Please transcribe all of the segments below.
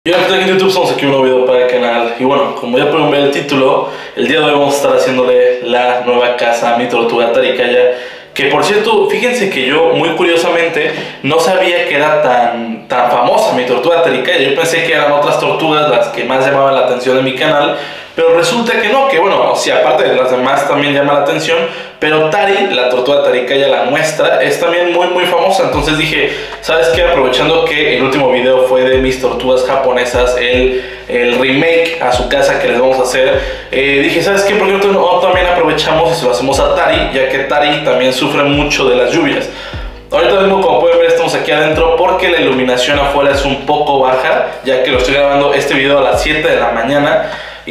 Y hola, ¿qué tal, gente de YouTube? Estamos aquí en un nuevo video para el canal. Y bueno, como ya pueden ver el título, el día de hoy vamos a estar haciéndole la nueva casa a mi tortuga Taricaya. Que por cierto, fíjense que yo, muy curiosamente, no sabía que era tan famosa mi tortuga Taricaya. Yo pensé que eran otras tortugas las que más llamaban la atención de mi canal, pero resulta que no, que bueno, sí, aparte de las demás también llama la atención, pero Tari, la tortuga Taricaya, la nuestra, es también muy famosa. Entonces dije, ¿sabes qué? Aprovechando que el último video fue de mis tortugas japonesas, el remake a su casa que les vamos a hacer, dije, ¿sabes qué? ¿Por qué no también aprovechamos y se lo hacemos a Tari? Ya que Tari también sufre mucho de las lluvias. Ahorita mismo, como pueden ver, estamos aquí adentro porque la iluminación afuera es un poco baja, ya que lo estoy grabando este video a las 7 de la mañana.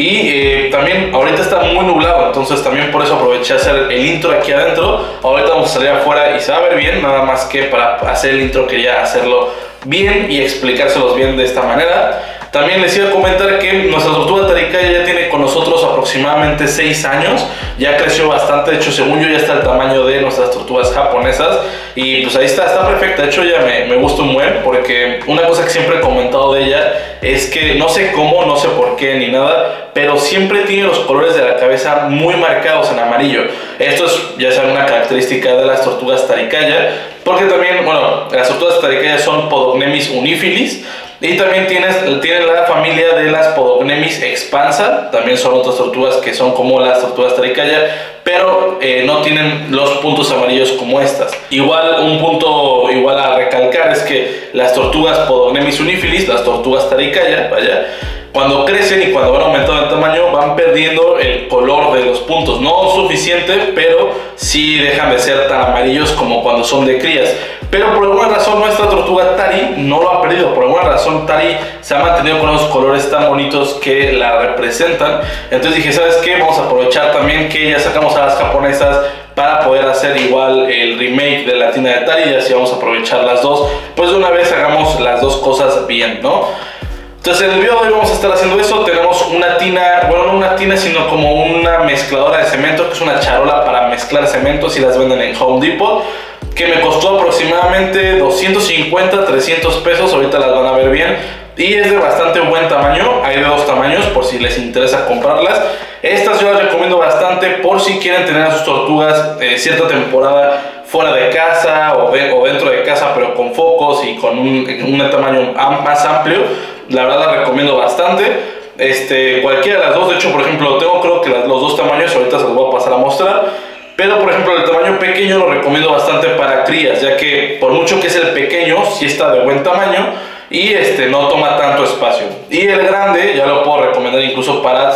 Y también ahorita está muy nublado, entonces también por eso aproveché a hacer el intro aquí adentro. Ahorita vamos a salir afuera y se va a ver bien, nada más que para hacer el intro quería hacerlo bien y explicárselos bien de esta manera. También les iba a comentar que nuestra tortuga Taricaya ya tiene con nosotros aproximadamente 6 años. Ya creció bastante, de hecho según yo ya está el tamaño de nuestras tortugas japonesas. Y pues ahí está perfecta, de hecho ya me gusta un buen. Porque una cosa que siempre he comentado de ella es que no sé cómo, no sé por qué ni nada, pero siempre tiene los colores de la cabeza muy marcados en amarillo. Esto es ya sea una característica de las tortugas Taricaya, porque también, bueno, las tortugas Taricaya son Podocnemis unifilis. Y también tienen la familia de las Podocnemis expansa. También son otras tortugas que son como las tortugas Taricaya, pero no tienen los puntos amarillos como estas. Igual, un punto igual a recalcar es que las tortugas Podocnemis unifilis, las tortugas Taricaya, vaya, cuando crecen y cuando van aumentando en tamaño van perdiendo el color de los puntos. No suficiente, pero sí dejan de ser tan amarillos como cuando son de crías. Pero por alguna razón nuestra tortuga Tari no lo ha perdido. Por alguna razón Tari se ha mantenido con los colores tan bonitos que la representan. Entonces dije, ¿sabes qué? Vamos a aprovechar también que ya sacamos a las japonesas para poder hacer igual el remake de la tina de Tari. Y así vamos a aprovechar las dos. Pues de una vez hagamos las dos cosas bien, ¿no? Entonces en el video de hoy vamos a estar haciendo eso. Tenemos una tina, bueno, no una tina, sino como una mezcladora de cemento, que es una charola para mezclar cemento. Así las venden en Home Depot, que me costó aproximadamente 250, 300 pesos. Ahorita las van a ver bien. Y es de bastante buen tamaño. Hay de dos tamaños por si les interesa comprarlas. Estas yo las recomiendo bastante por si quieren tener a sus tortugas cierta temporada fuera de casa o dentro de casa, pero con focos y con un tamaño más amplio. La verdad la recomiendo bastante. Cualquiera de las dos. De hecho, por ejemplo, tengo creo que los dos tamaños. Ahorita se los voy a pasar a mostrar. Pero por ejemplo el tamaño pequeño lo recomiendo bastante para crías, ya que por mucho que es el pequeño, sí está de buen tamaño y no toma tanto espacio. Y el grande ya lo puedo recomendar incluso para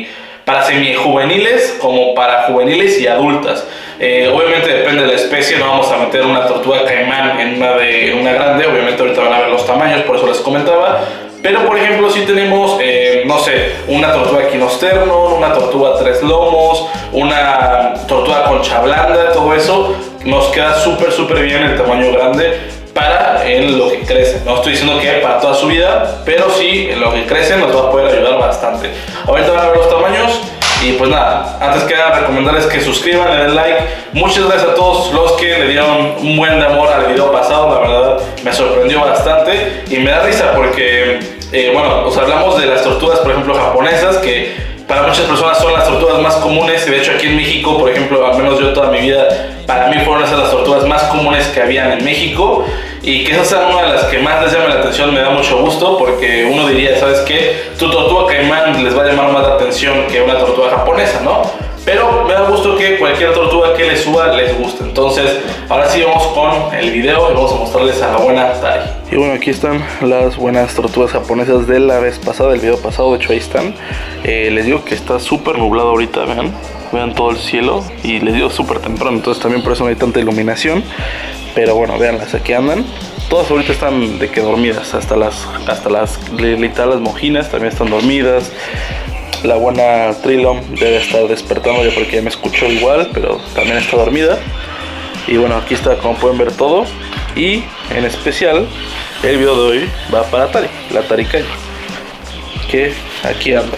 semijuveniles como para juveniles y adultas. Obviamente depende de la especie, no vamos a meter una tortuga caimán en una grande. Obviamente ahorita van a ver los tamaños, por eso les comentaba. Pero por ejemplo si tenemos, no sé, una tortuga equinosterno, una tortuga tres lomos, una tortuga concha blanda, todo eso nos queda súper bien el tamaño grande para lo que crece. No estoy diciendo que para toda su vida, pero sí en lo que crece nos va a poder ayudar bastante. Ahorita van a ver los tamaños. Y pues nada, antes que nada recomendarles que suscriban, le den like. Muchas gracias a todos los que le dieron un buen de amor al video pasado. La verdad me sorprendió bastante y me da risa porque, bueno, os hablamos de las tortugas, por ejemplo, japonesas, que para muchas personas son las tortugas más comunes. Y de hecho aquí en México, por ejemplo, al menos yo toda mi vida, para mí fueron esas las tortugas más comunes que habían en México. Y que esas sean una de las que más les llame la atención me da mucho gusto, porque uno diría, ¿sabes qué? Tu tortuga caimán les va a llamar más la atención que una tortuga japonesa, ¿no? Pero me da gusto que cualquier tortuga que les suba les guste. Entonces, ahora sí vamos con el video y vamos a mostrarles a la buena Tari. Y bueno, aquí están las buenas tortugas japonesas de la vez pasada, del video pasado. De hecho ahí están. Les digo que está súper nublado ahorita, vean todo el cielo. Y les digo súper temprano, entonces también por eso no hay tanta iluminación. Pero bueno, véanlas, aquí andan. Todas ahorita están de que dormidas. Hasta las literal las mojinas también están dormidas. La buena Trilom debe estar despertando ya porque ya me escuchó igual, pero también está dormida. Y bueno, aquí está, como pueden ver, todo. Y en especial el video de hoy va para Tari, la Taricaya, que aquí anda.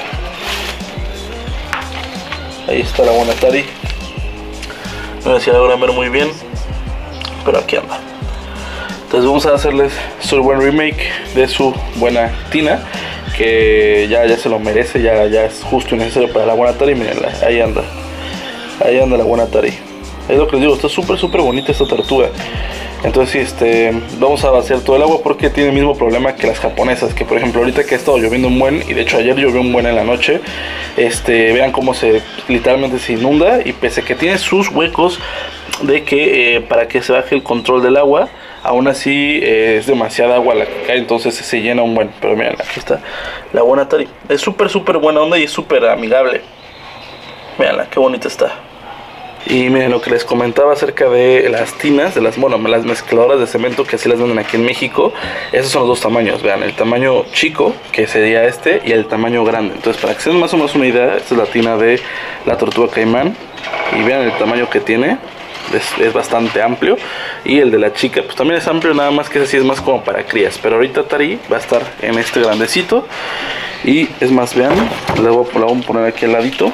Ahí está la buena Tari. No sé si la logran ver muy bien, pero aquí anda. Entonces vamos a hacerles su buen remake de su buena tina. que ya se lo merece, ya es justo y necesario para la Guanatari. Mírenla, ahí anda la Guanatari. Es lo que les digo, está súper bonita esta tortuga. Entonces sí, vamos a vaciar todo el agua porque tiene el mismo problema que las japonesas, que por ejemplo ahorita que ha estado lloviendo un buen, y de hecho ayer llovió un buen en la noche, vean cómo literalmente se inunda, y pese a que tiene sus huecos de que para que se baje el control del agua, aún así es demasiada agua la que cae, entonces se llena un buen. Pero miren, aquí está la Guanatari, es súper buena onda y es súper amigable. Veanla, qué bonita está. Y miren lo que les comentaba acerca de las tinas, las mezcladoras de cemento, que así las venden aquí en México. Esos son los dos tamaños, vean, el tamaño chico, que sería y el tamaño grande. Entonces, para que se den más o menos una idea, esta es la tina de la tortuga caimán, y vean el tamaño que tiene, es bastante amplio. Y el de la chica, pues también es amplio, nada más que ese sí es más como para crías. Pero ahorita Tari va a estar en este grandecito, y es más, vean, la voy a poner aquí al ladito.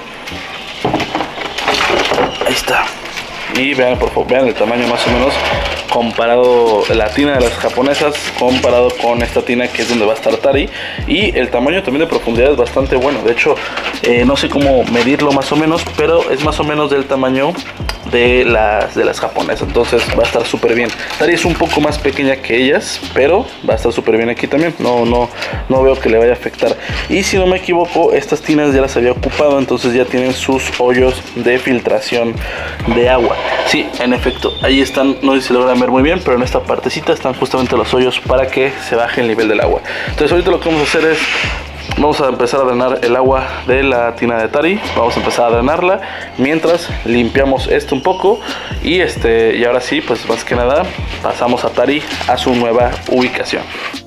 Ahí está. Y vean, por favor, vean el tamaño más o menos comparado, la tina de las japonesas comparado con esta tina que es donde va a estar Tari. Y el tamaño también de profundidad es bastante bueno. De hecho, no sé cómo medirlo más o menos, pero es más o menos del tamaño de las japonesas. Entonces va a estar súper bien. Tari es un poco más pequeña que ellas, pero va a estar súper bien aquí también. No veo que le vaya a afectar. Y si no me equivoco, estas tinas ya las había ocupado, entonces ya tienen sus hoyos de filtración de agua. Sí, en efecto, ahí están. No sé si logran ver muy bien, pero en esta partecita están justamente los hoyos para que se baje el nivel del agua. Entonces ahorita lo que vamos a hacer es, vamos a empezar a drenar el agua de la tina de Tari. Vamos a empezar a drenarla mientras limpiamos esto un poco. Y ahora sí, pues más que nada pasamos a Tari a su nueva ubicación.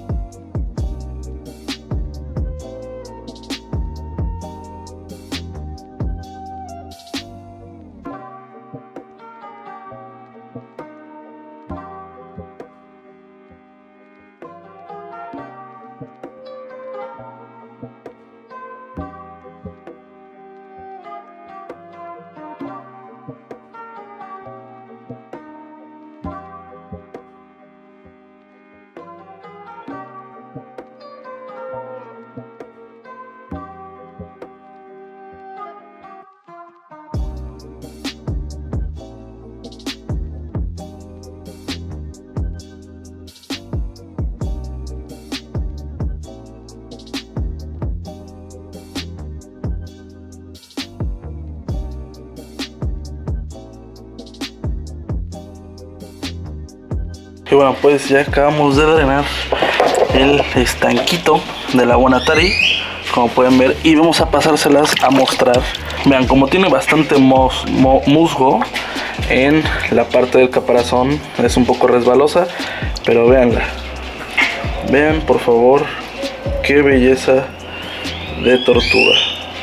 Y bueno, pues ya acabamos de drenar el estanquito de la Guanatari, como pueden ver, y vamos a pasárselas a mostrar. Vean, como tiene bastante musgo en la parte del caparazón, es un poco resbalosa, pero véanla. Vean por favor qué belleza de tortuga.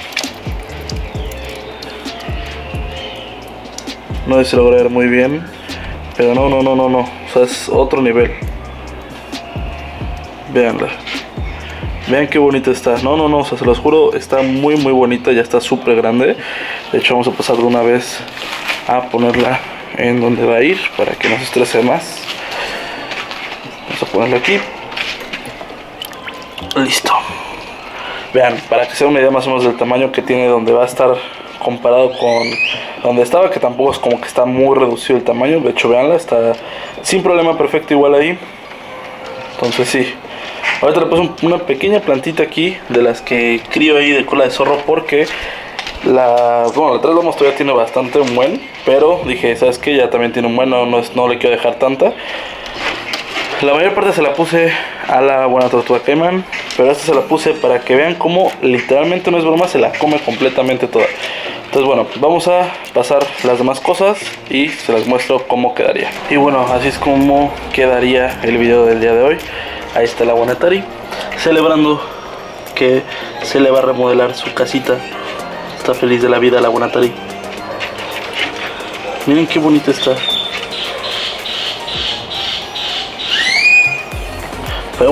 No sé si lo logré ver muy bien, pero no, o sea, es otro nivel. Veanla. Vean qué bonita está. No, o sea, se los juro, está muy bonita, ya está súper grande. De hecho, vamos a pasar de una vez a ponerla en donde va a ir para que no se estrese más. Vamos a ponerla aquí. Listo. Vean, para que se den una idea más o menos del tamaño que tiene donde va a estar comparado con donde estaba, que tampoco es como que está muy reducido el tamaño. De hecho, veanla, está sin problema perfecto igual ahí. Entonces sí, ahorita le puse una pequeña plantita aquí de las que crío ahí de cola de zorro, porque la tres lomos todavía tiene bastante un buen, pero dije, ¿sabes qué? Ya también tiene un buen, no le quiero dejar tanta. La mayor parte se la puse a la buena tortuga caimán, pero esta se la puse para que vean cómo literalmente, no es broma, se la come completamente toda. Entonces bueno, vamos a pasar las demás cosas y se las muestro cómo quedaría. Y bueno, así es como quedaría el video del día de hoy. Ahí está la Guanatari, celebrando que se le va a remodelar su casita. Está feliz de la vida la Guanatari. Miren qué bonita está. Pero bueno,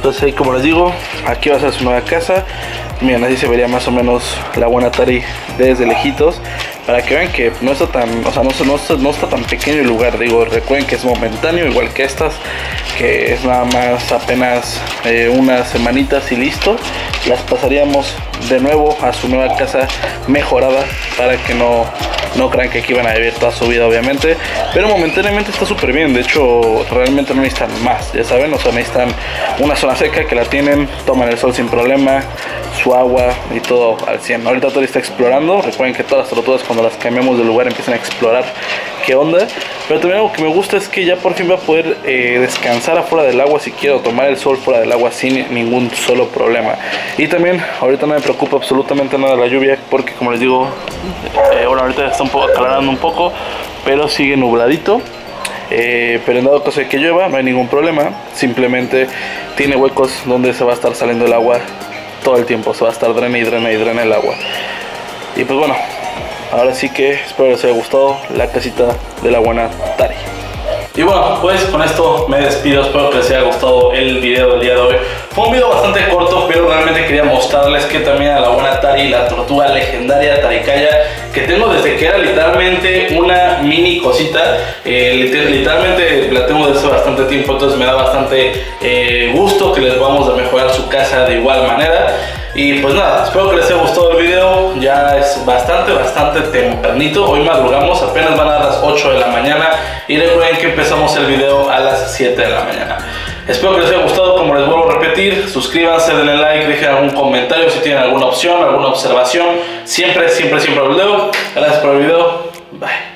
Entonces ahí, como les digo, aquí va a ser su nueva casa. Miren, así se vería más o menos la buena Atari desde lejitos, para que vean que no está tan, o sea, no está tan pequeño el lugar. Digo, recuerden que es momentáneo, igual que estas, que es nada más apenas unas semanitas y listo. Las pasaríamos de nuevo a su nueva casa mejorada, para que no crean que aquí van a vivir toda su vida, obviamente, pero momentáneamente está súper bien. De hecho, realmente no necesitan más, ya saben, o sea, necesitan una zona seca que la tienen, toman el sol sin problema, su agua y todo al 100. Ahorita todavía está explorando. Recuerden que todas las tortugas, cuando las cambiamos de lugar, empiezan a explorar qué onda. Pero también algo que me gusta es que ya por fin va a poder descansar afuera del agua si quiero, tomar el sol fuera del agua sin ningún solo problema. Y también ahorita no me preocupa absolutamente nada la lluvia, porque como les digo, bueno, ahorita está un poco aclarando un poco, pero sigue nubladito. Pero en dado caso de que llueva, no hay ningún problema. Simplemente tiene huecos donde se va a estar saliendo el agua todo el tiempo. Se va a estar drena y drena y drena el agua. Y pues bueno, ahora sí que espero les haya gustado la casita de la buena Tari. Y bueno, pues con esto me despido. Espero que les haya gustado el video del día de hoy. Fue un video bastante corto, pero realmente quería mostrarles que también a la buena Tari, la tortuga legendaria Taricaya, que tengo desde que era literalmente una mini cosita, literalmente la tengo desde hace bastante tiempo. Entonces me da bastante gusto que les vamos a mejorar su casa de igual manera. Y pues nada, espero que les haya gustado el video. Ya es bastante tempranito. Hoy madrugamos, apenas van a las 8 de la mañana. Y recuerden que empezamos el video a las 7 de la mañana. Espero que les haya gustado. Como les vuelvo a repetir, suscríbanse, denle like, dejen algún comentario si tienen alguna opción, alguna observación. Siempre los leo. Gracias por el video. Bye.